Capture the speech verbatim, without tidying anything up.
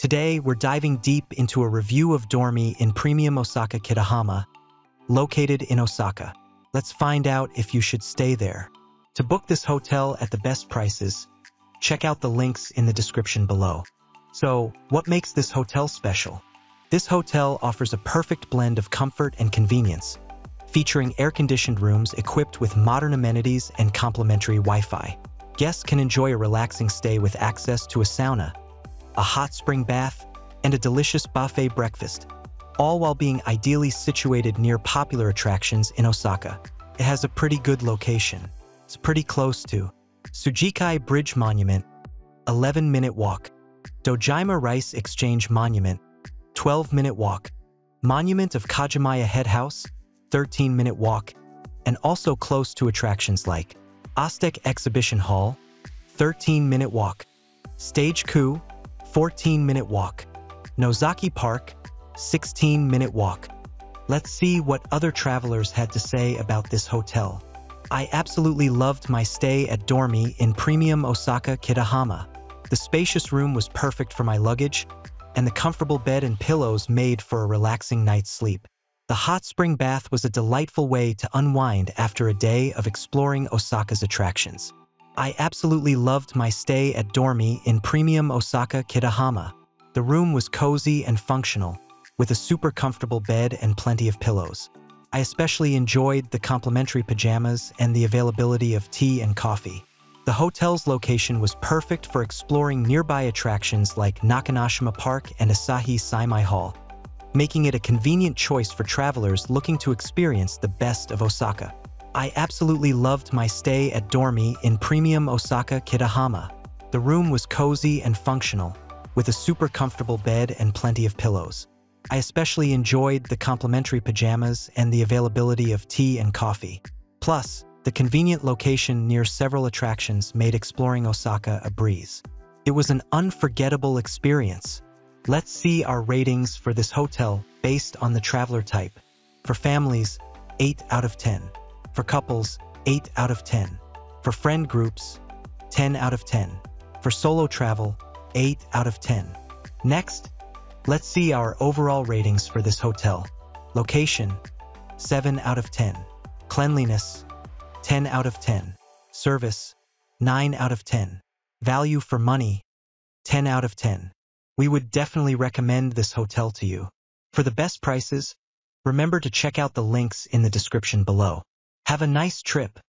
Today, we're diving deep into a review of Dormy in Premium Osaka Kitahama, located in Osaka. Let's find out if you should stay there. To book this hotel at the best prices, check out the links in the description below. So, what makes this hotel special? This hotel offers a perfect blend of comfort and convenience, featuring air-conditioned rooms equipped with modern amenities and complimentary Wi-Fi. Guests can enjoy a relaxing stay with access to a sauna, a hot spring bath, and a delicious buffet breakfast, all while being ideally situated near popular attractions in Osaka. It has a pretty good location. It's pretty close to Tsuchikai Bridge Monument, eleven minute walk, Dojima Rice Exchange Monument, twelve minute walk, Monument of Kajimaya Head House, thirteen minute walk, and also close to attractions like Aztec Exhibition Hall, thirteen minute walk, Stage-ku, fourteen minute walk, Nozaki Park, sixteen minute walk. Let's see what other travelers had to say about this hotel. I absolutely loved my stay at Dormy in Premium Osaka Kitahama. The spacious room was perfect for my luggage, and the comfortable bed and pillows made for a relaxing night's sleep. The hot spring bath was a delightful way to unwind after a day of exploring Osaka's attractions. I absolutely loved my stay at Dormy in Premium Osaka Kitahama. The room was cozy and functional, with a super comfortable bed and plenty of pillows. I especially enjoyed the complimentary pajamas and the availability of tea and coffee. The hotel's location was perfect for exploring nearby attractions like Nakanoshima Park and Asahi Saimai Hall, making it a convenient choice for travelers looking to experience the best of Osaka. I absolutely loved my stay at Dormy in Premium Osaka Kitahama. The room was cozy and functional, with a super comfortable bed and plenty of pillows. I especially enjoyed the complimentary pajamas and the availability of tea and coffee. Plus, the convenient location near several attractions made exploring Osaka a breeze. It was an unforgettable experience. Let's see our ratings for this hotel based on the traveler type. For families, eight out of ten. For couples, eight out of ten. For friend groups, ten out of ten. For solo travel, eight out of ten. Next, let's see our overall ratings for this hotel. Location, seven out of ten. Cleanliness, ten out of ten. Service, nine out of ten. Value for money, ten out of ten. We would definitely recommend this hotel to you. For the best prices, remember to check out the links in the description below. Have a nice trip.